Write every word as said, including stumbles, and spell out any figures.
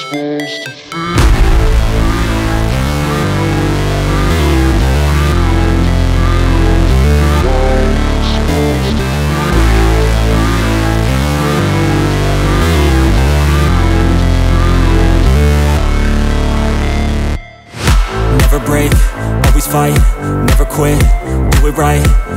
supposed to feel. Never break, always fight, never quit, do it right